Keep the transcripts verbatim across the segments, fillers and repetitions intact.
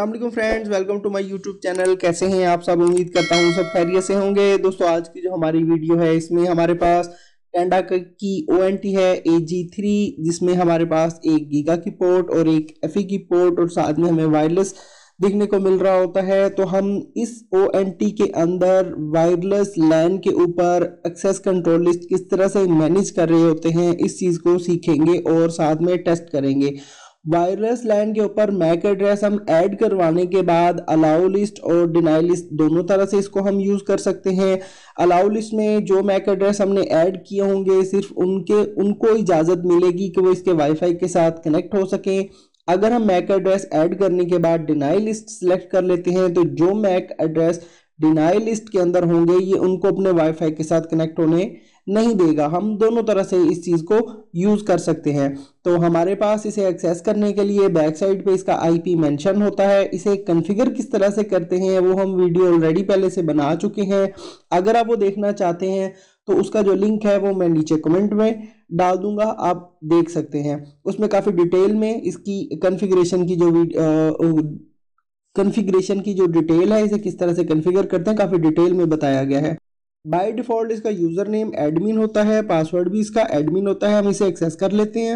अस्सलाम वालेकुम friends, welcome to my YouTube channel. कैसे हैं आप सब? उम्मीद करता हूँ सब खैरियत से होंगे। दोस्तों, आज की जो हमारी वीडियो है इसमें हमारे पास टेंडा की ओ एन टी है ए जी थ्री, जिसमें हमारे पास एक गीगा की पोर्ट और एक एफ ई की पोर्ट और साथ में हमें वायरलेस देखने को मिल रहा होता है। तो हम इस ओ एन टी के अंदर वायरलेस लैन के ऊपर एक्सेस कंट्रोल लिस्ट किस तरह से मैनेज कर रहे होते हैं, इस चीज़ को सीखेंगे और साथ में टेस्ट करेंगे। वायरलेस लैन के ऊपर मैक एड्रेस हम ऐड करवाने के बाद अलाउ लिस्ट और डिनाई लिस्ट दोनों तरह से इसको हम यूज़ कर सकते हैं। अलाउ लिस्ट में जो मैक एड्रेस हमने ऐड किए होंगे सिर्फ उनके उनको इजाज़त मिलेगी कि वो इसके वाईफाई के साथ कनेक्ट हो सकें। अगर हम मैक एड्रेस ऐड करने के बाद डिनाई लिस्ट सेलेक्ट कर लेते हैं तो जो मैक एड्रेस डिनाई लिस्ट के अंदर होंगे ये उनको अपने वाईफाई के साथ कनेक्ट होने नहीं देगा। हम दोनों तरह से इस चीज़ को यूज़ कर सकते हैं। तो हमारे पास इसे एक्सेस करने के लिए बैक साइड पे इसका आईपी मेंशन होता है। इसे कॉन्फ़िगर किस तरह से करते हैं वो हम वीडियो ऑलरेडी पहले से बना चुके हैं। अगर आप वो देखना चाहते हैं तो उसका जो लिंक है वो मैं नीचे कमेंट में डाल दूंगा, आप देख सकते हैं। उसमें काफ़ी डिटेल में इसकी कॉन्फ़िगरेशन की जो कॉन्फ़िगरेशन की जो डिटेल है, इसे किस तरह से कॉन्फ़िगर करते हैं, काफ़ी डिटेल में बताया गया है। बाय डिफ़ॉल्ट इसका यूज़र नेम एडमिन होता है, पासवर्ड भी इसका एडमिन होता है। हम इसे एक्सेस कर लेते हैं।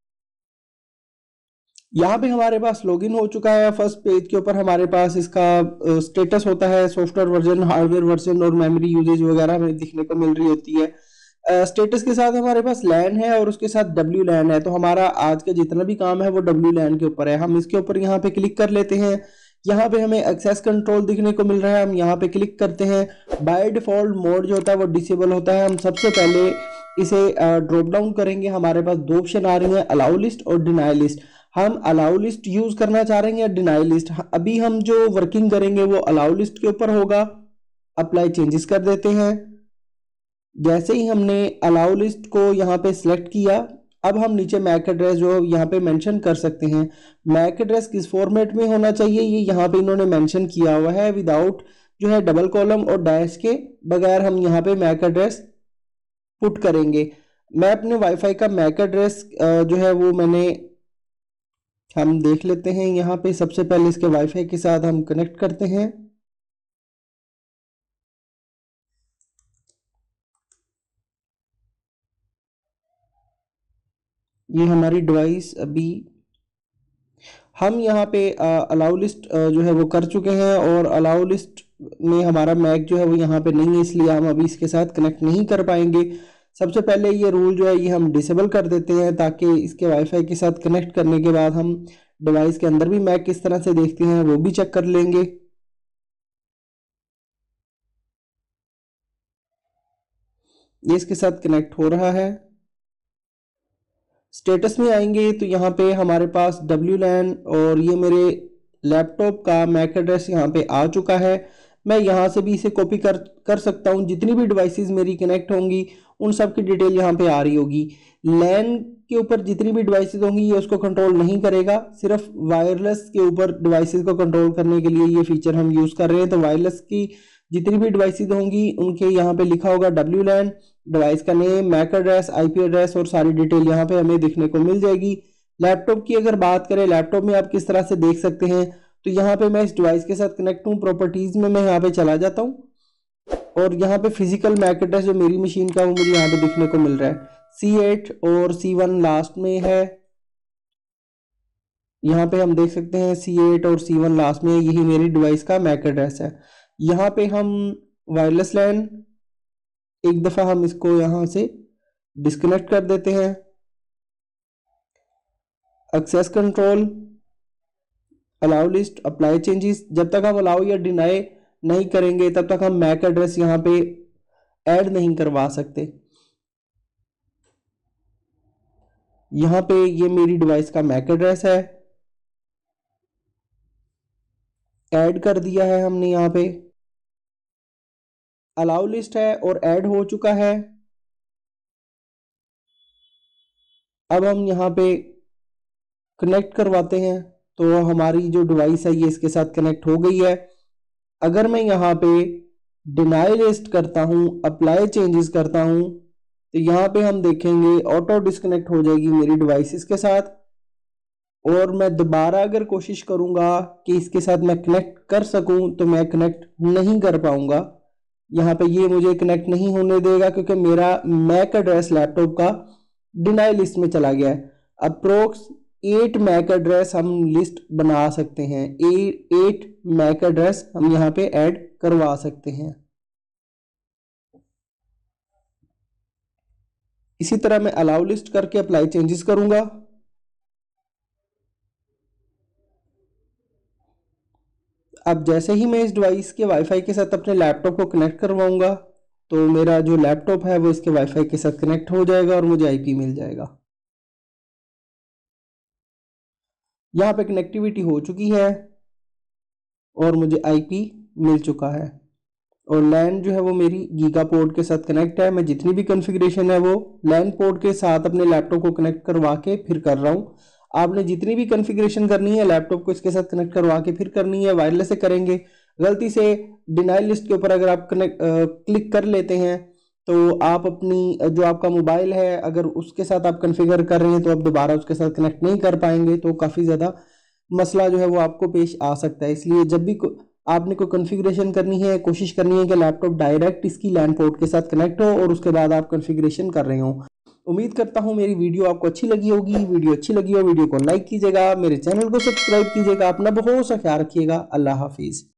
यहाँ पे हमारे पास लॉगिन हो चुका है। फर्स्ट पेज के ऊपर हमारे पास इसका स्टेटस होता है, सॉफ्टवेयर वर्जन, हार्डवेयर वर्जन और मेमोरी यूजेज वगैरह हमें दिखने को मिल रही होती है। स्टेटस के साथ हमारे पास लैन है और उसके साथ डब्ल्यू लैन है। तो हमारा आज का जितना भी काम है वो डब्ल्यू लैन के ऊपर है। हम इसके ऊपर यहाँ पे क्लिक कर लेते हैं। यहाँ पे हमें एक्सेस कंट्रोल दिखने को मिल रहा है, हम यहाँ पे क्लिक करते हैं। बाय डिफॉल्ट मोड जो होता है वो डिसेबल होता है। हम सबसे पहले इसे ड्रॉप डाउन करेंगे। हमारे पास दो ऑप्शन आ रही हैं, अलाउ लिस्ट और डिनाई लिस्ट। हम अलाउ लिस्ट यूज करना चाह रहे हैं या डिनाई लिस्ट? अभी हम जो वर्किंग करेंगे वो अलाउ लिस्ट के ऊपर होगा। अप्लाई चेंजेस कर देते हैं। जैसे ही हमने अलाउ लिस्ट को यहाँ पे सिलेक्ट किया, अब हम नीचे मैक एड्रेस जो यहाँ पे मेंशन कर सकते हैं। मैक एड्रेस किस फॉर्मेट में होना चाहिए ये यहाँ पे इन्होंने मेंशन किया हुआ है, विदाउट जो है डबल कॉलम और डैश के बगैर हम यहाँ पे मैक एड्रेस पुट करेंगे। मैं अपने वाईफाई का मैक एड्रेस जो है वो मैंने हम देख लेते हैं। यहाँ पे सबसे पहले इसके वाईफाई के साथ हम कनेक्ट करते हैं। ये हमारी डिवाइस अभी हम यहाँ पे अलाउ लिस्ट जो है वो कर चुके हैं और अलाउ लिस्ट में हमारा मैक जो है वो यहाँ पे नहीं है, इसलिए हम अभी इसके साथ कनेक्ट नहीं कर पाएंगे। सबसे पहले ये रूल जो है ये हम डिसेबल कर देते हैं ताकि इसके वाईफाई के साथ कनेक्ट करने के बाद हम डिवाइस के अंदर भी मैक किस तरह से देखते हैं वो भी चेक कर लेंगे। ये इसके साथ कनेक्ट हो रहा है। स्टेटस में आएंगे तो यहाँ पे हमारे पास डब्ल्यू लैन और ये मेरे लैपटॉप का मैक एड्रेस यहाँ पे आ चुका है। मैं यहाँ से भी इसे कॉपी कर कर सकता हूँ। जितनी भी डिवाइसेस मेरी कनेक्ट होंगी उन सब की डिटेल यहाँ पे आ रही होगी। लैन के ऊपर जितनी भी डिवाइसेस होंगी ये उसको कंट्रोल नहीं करेगा, सिर्फ वायरलेस के ऊपर डिवाइसेस को कंट्रोल करने के लिए ये फीचर हम यूज़ कर रहे हैं। तो वायरलेस की जितनी भी डिवाइसेस होंगी उनके यहाँ पे लिखा होगा डब्ल्यू लैन, डिवाइस का name, MAC address, IP address और सारी डिटेल यहाँ पे हमें देखने को मिल जाएगी। लैपटॉप की अगर बात करें, लैपटॉप में आप किस तरह से देख सकते हैं, तो यहाँ पे मैं इस डिवाइस के साथ कनेक्ट हूँ। प्रॉपर्टीज में मैं यहाँ पे चला जाता हूँ और यहाँ पे फिजिकल मैक एड्रेस जो मेरी मशीन का वो मुझे यहाँ पे दिखने को मिल रहा है, सी एट और सी वन लास्ट में है। यहाँ पे हम देख सकते हैं सी एट और सी वन लास्ट में, यही मेरी डिवाइस का मैक एड्रेस है। यहाँ पे हम वायरलेस लैन एक दफ़ा हम इसको यहाँ से डिस्कनेक्ट कर देते हैं। Access control, allow list, apply changes, जब तक हम अलाउ या डिनाई नहीं करेंगे तब तक हम मैक एड्रेस यहाँ पे ऐड नहीं करवा सकते। यहाँ पे ये मेरी डिवाइस का मैक एड्रेस है, ऐड कर दिया है हमने। यहाँ पे अलाउ लिस्ट है और ऐड हो चुका है। अब हम यहाँ पे कनेक्ट करवाते हैं तो हमारी जो डिवाइस है ये इसके साथ कनेक्ट हो गई है। अगर मैं यहाँ पे डिनाई लिस्ट करता हूँ, अप्लाई चेंजेस करता हूँ, तो यहाँ पे हम देखेंगे ऑटो डिस्कनेक्ट हो जाएगी मेरी डिवाइसेस के साथ। और मैं दोबारा अगर कोशिश करूंगा कि इसके साथ मैं कनेक्ट कर सकूं तो मैं कनेक्ट नहीं कर पाऊंगा। यहाँ पे ये मुझे कनेक्ट नहीं होने देगा क्योंकि मेरा मैक एड्रेस लैपटॉप का डिनाई लिस्ट में चला गया है। अप्रोक्स एट मैक एड्रेस हम लिस्ट बना सकते हैं, एट मैक एड्रेस हम यहाँ पे ऐड करवा सकते हैं। इसी तरह मैं अलाउ लिस्ट करके अप्लाई चेंजेस करूंगा। अब जैसे ही मैं इस डिवाइस के वाईफाई के साथ अपने लैपटॉप को कनेक्ट करवाऊंगा तो मेरा जो लैपटॉप है वो इसके वाईफाई के साथ कनेक्ट हो जाएगा और मुझे आईपी मिल जाएगा। यहाँ पे कनेक्टिविटी हो चुकी है और मुझे आईपी मिल चुका है और लैन जो है वो मेरी गीगा पोर्ट के साथ कनेक्ट है। मैं जितनी भी कॉन्फ़िगरेशन है वो लैन पोर्ट के साथ अपने लैपटॉप को कनेक्ट करवा के फिर कर रहा हूँ। आपने जितनी भी कॉन्फ़िगरेशन करनी है लैपटॉप को इसके साथ कनेक्ट करवा के फिर करनी है। वायरलेस से करेंगे, गलती से डिनाइल लिस्ट के ऊपर अगर आप कनेक्ट क्लिक कर लेते हैं तो आप अपनी जो आपका मोबाइल है अगर उसके साथ आप कॉन्फ़िगर कर रहे हैं तो आप दोबारा उसके साथ कनेक्ट नहीं कर पाएंगे, तो काफ़ी ज़्यादा मसला जो है वो आपको पेश आ सकता है। इसलिए जब भी आपने कोई कॉन्फ़िगरेशन करनी है, कोशिश करनी है कि लैपटॉप डायरेक्ट इसकी लैन पोर्ट के साथ कनेक्ट हो और उसके बाद आप कॉन्फ़िगरेशन कर रहे हो। उम्मीद करता हूँ मेरी वीडियो आपको अच्छी लगी होगी। वीडियो अच्छी लगी हो वीडियो को लाइक कीजिएगा, मेरे चैनल को सब्सक्राइब कीजिएगा। अपना बहुत सा ख्याल रखिएगा। अल्लाह हाफिज़।